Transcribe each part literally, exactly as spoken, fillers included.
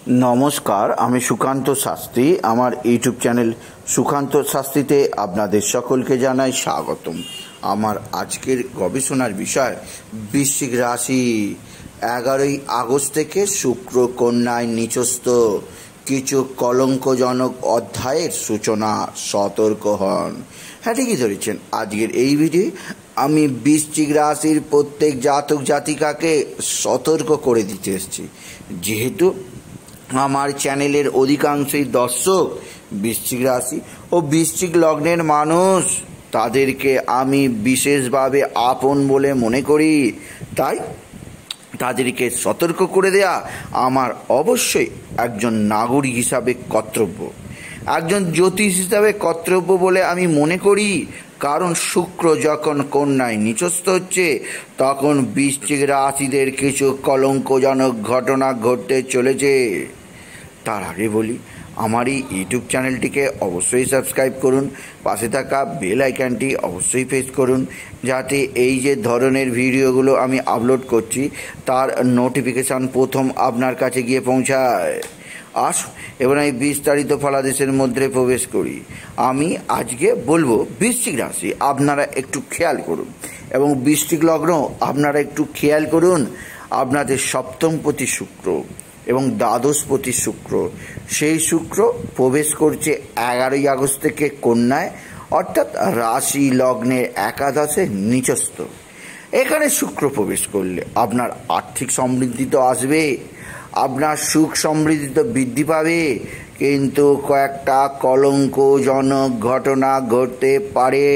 नमस्कार आमी सुकान्त शास्त्री आमार यूट्यूब चैनल सुकान्त शास्त्रीते आपनादेर सकलके जानाई स्वागतम। आमार आजकेर गवेषणार विषय वृश्चिक राशि। एगारोई आगस्ट थेके शुक्र कन्याय नीचस्थ किछु कलंकजनक अध्यायेर सूचना, सतर्क हन। हाँ ठीकई धरेछेन, आजकेर एई भिडियोए आमी वृश्चिक राशिर प्रत्येक जातक जातिकाके सतर्क करे दिते एसेछि। जेहेतु आमार चैनेलेर अधिकांशई दर्शक वृश्चिक राशि और वृश्चिक लग्नेर मानुष, तादेरके आमी विशेषभावे आपन बोले मने करी, ताई तादेरके सतर्क करे देया आमार अवश्यई एकजन नागरिक हिसाबे कर्तव्य, एकजन ज्योतिष हिसाबे कर्तव्य बोले आमी मने करी। कारण शुक्र जखन कन्याय नीचस्थ होच्छे तखन वृश्चिक राशिदेर किछु कलंकजनक घटना घटते चलेछे। तार आगे बोली, आमार এই ইউটিউব চ্যানেলটিকে অবশ্যই সাবস্ক্রাইব করুন, পাশে থাকা বেল আইকনটি অবশ্যই প্রেস করুন, যাতে এই যে ধরনের ভিডিওগুলো আমি আপলোড করছি তার নোটিফিকেশন প্রথম আপনার কাছে গিয়ে পৌঁছায়। আস এবার আমি বিস্তারিত ফলাদেশের মধ্যে প্রবেশ করি। আমি আজকে বলবো বৃশ্চিক রাশি, আপনারা একটু খেয়াল করুন, এবং বৃশ্চিক লগ্ন আপনারা একটু খেয়াল করুন। আপনাদের সপ্তমপতি শুক্র এবং দ্বাদশপতি শুক্র, সেই শুক্র প্রবেশ করছে এগারোই আগস্ট থেকে কন্যায়, অর্থাৎ রাশি লগ্নের একাদশে নিচস্থ। এখানে শুক্র প্রবেশ করলে আপনার আর্থিক সমৃদ্ধি তো আসবে, আপনার সুখ সমৃদ্ধি তো বৃদ্ধি পাবে, কিন্তু কয়েকটা কলঙ্কজনক ঘটনা ঘটতে পারে।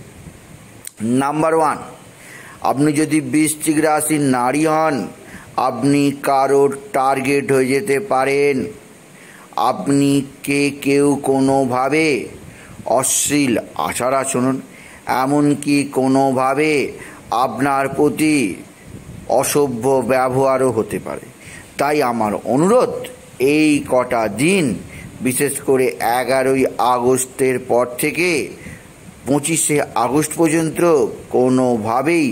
নাম্বার ওয়ান, আপনি যদি বৃশ্চিক রাশির নারী হন, আপনি কারোর টার্গেট হয়ে যেতে পারেন। আপনি কে কেউ কোনোভাবে অশ্লীল আচার আচরণ, এমনকি কোনোভাবে আপনার প্রতি অসভ্য ব্যবহারও হতে পারে। তাই আমার অনুরোধ, এই কটা দিন বিশেষ করে এগারোই আগস্টের পর থেকে পঁচিশে আগস্ট পর্যন্ত কোনোভাবেই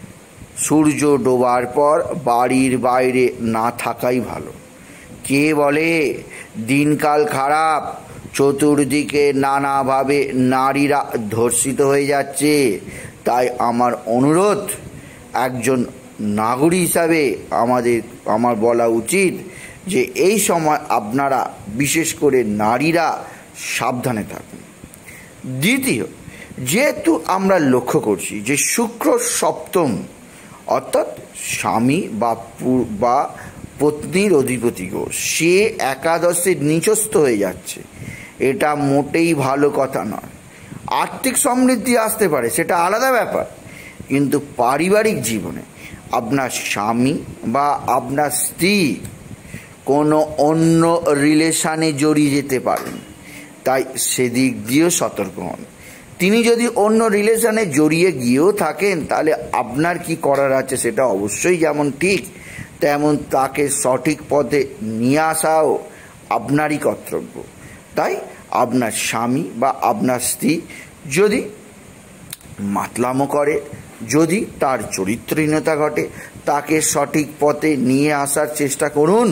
সূর্য ডোবার পর বাড়ির বাইরে না থাকাই ভালো। কে বলে দিনকাল খারাপ, চতুর্দিকে নানাভাবে নারীরা ধর্ষিত হয়ে যাচ্ছে। তাই আমার অনুরোধ, একজন নাগরিক হিসাবে আমাদের আমার বলা উচিত যে এই সময় আপনারা বিশেষ করে নারীরা সাবধানে থাকুন। দ্বিতীয়, যেহেতু আমরা লক্ষ্য করছি যে শুক্র সপ্তম অর্থাৎ স্বামী বা বা পত্নীর অধিপতি গ্রহ, সে একাদশে নিচস্থ হয়ে যাচ্ছে, এটা মোটেই ভালো কথা নয়। আর্থিক সমৃদ্ধি আসতে পারে, সেটা আলাদা ব্যাপার, কিন্তু পারিবারিক জীবনে আপনার স্বামী বা আপনার স্ত্রী কোনো অন্য রিলেশানে জড়িয়ে যেতে পারেন। তাই সেদিক দিয়েও সতর্ক হন। তিনি যদি অন্য রিলেশানে জড়িয়ে গিয়েও থাকেন, তাহলে আপনার কি করার আছে সেটা অবশ্যই যেমন ঠিক, তেমন তাকে সঠিক পথে নিয়ে আসাও আপনারই কর্তব্য। তাই আপনার স্বামী বা আপনার স্ত্রী যদি মাতলামো করে, যদি তার চরিত্রহীনতা ঘটে, তাকে সঠিক পথে নিয়ে আসার চেষ্টা করুন।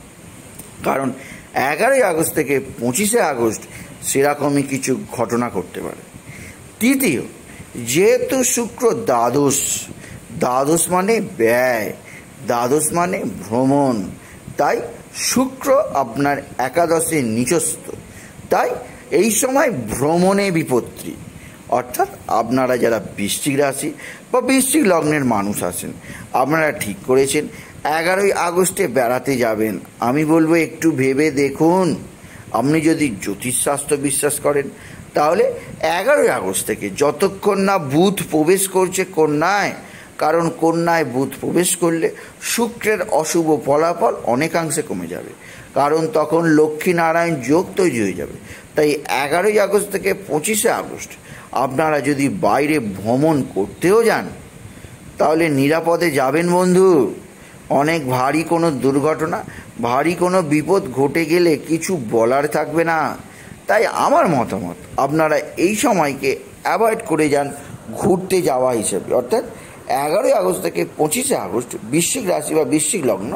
কারণ এগারোই আগস্ট থেকে পঁচিশে আগস্ট সেরকমই কিছু ঘটনা ঘটতে পারে। তৃতীয়, যেহেতু শুক্র দ্বাদশ, দ্বাদশ মানে ব্যয়, দ্বাদশ মানে ভ্রমণ, তাই শুক্র আপনার একাদশে নিচস্থ। তাই এই সময় ভ্রমণে বিপত্তি, অর্থাৎ আপনারা যারা বৃশ্চিক রাশি বা বৃশ্চিক লগ্নের মানুষ আছেন, আপনারা ঠিক করেছেন এগারোই আগস্টে বেড়াতে যাবেন, আমি বলবো একটু ভেবে দেখুন। আপনি যদি জ্যোতিষশাস্ত্র বিশ্বাস করেন, তাহলে এগারোই আগস্ট থেকে যতক্ষণ না বুধ প্রবেশ করছে কন্যায়, কারণ কন্যায় বুধ প্রবেশ করলে শুক্রের অশুভ ফলাফল অনেকাংশে কমে যাবে, কারণ তখন লক্ষ্মীনারায়ণ যোগ তৈরি হয়ে যাবে। তাই এগারোই আগস্ট থেকে পঁচিশে আগস্ট আপনারা যদি বাইরে ভ্রমণ করতেও যান, তাহলে নিরাপদে যাবেন বন্ধু। অনেক ভারী কোনো দুর্ঘটনা, ভারী কোনো বিপদ ঘটে গেলে কিছু বলার থাকবে না। তাই আমার মতামত, আপনারা এই সময়কে অ্যাভয়েড করে যান ঘুরতে যাওয়া হিসেবে। অর্থাৎ এগারোই আগস্ট থেকে পঁচিশে আগস্ট বৃশ্চিক রাশি বা বৃশ্চিক লগ্ন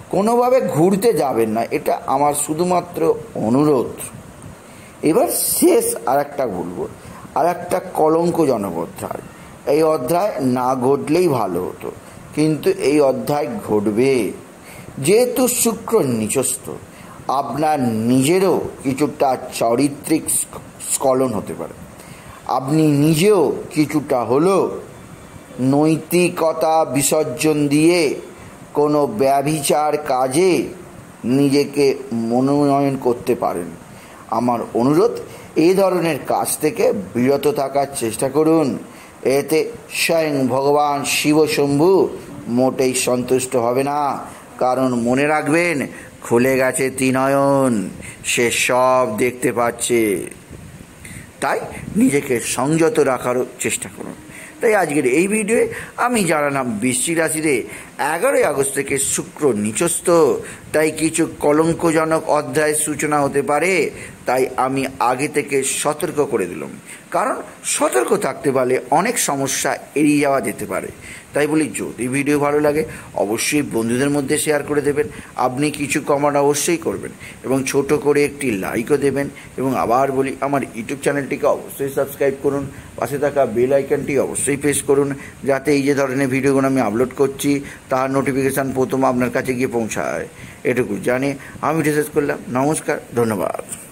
কোনোভাবে ঘুরতে যাবেন না, এটা আমার শুধুমাত্র অনুরোধ। এবার শেষ আর একটা বলবো, আর একটা কলঙ্কজনক অধ্যায়। এই অধ্যায় না ঘটলেই ভালো হতো, কিন্তু এই অধ্যায় ঘটবে। যেহেতু শুক্র নিচস্থ, আপনার নিজেরও কিছুটা চারিত্রিক স্খলন হতে পারে। আপনি নিজেও কিছুটা হলেও নৈতিকতা বিসর্জন দিয়ে কোনো ব্যভিচার কাজে নিজেকে মনোনয়ন করতে পারেন। আমার অনুরোধ, এই ধরনের কাজ থেকে বিরত থাকার চেষ্টা করুন। এতে স্বয়ং ভগবান শিব শম্ভু মোটেই সন্তুষ্ট হবে না, কারণ মনে রাখবেন, খুলে গেছে ত্রিনয়ন, সে সব দেখতে পাচ্ছে। তাই নিজেকে সংযত রাখারও চেষ্টা করুন। তাই আজকের এই ভিডিওয়ে আমি জানালাম বৃশ্চিক রাশিতে এগারোই আগস্ট থেকে শুক্র নিচস্থ, তাই কিছু কলঙ্কজনক অধ্যায়ের সূচনা হতে পারে। তাই আমি আগে থেকে সতর্ক করে দিলাম, কারণ সতর্ক থাকতে পারলে অনেক সমস্যা এড়িয়ে যাওয়া যেতে পারে। তাই বলি, যদি ভিডিও ভালো লাগে অবশ্যই বন্ধুদের মধ্যে শেয়ার করে দেবেন। আপনি কিছু কমেন্ট অবশ্যই করবেন এবং ছোট করে একটি লাইকও দেবেন। এবং আবার বলি, আমার ইউটিউব চ্যানেলটিকে অবশ্যই সাবস্ক্রাইব করুন, পাশে থাকা বেল আইকনটি অবশ্যই প্রেস করুন, যাতে এই যে ধরনের ভিডিওগুলো আমি আপলোড করছি তার নোটিফিকেশান প্রথম আপনার কাছে গিয়ে পৌঁছায়। এটুকু জানি আমি শেষ করলাম। নমস্কার, ধন্যবাদ।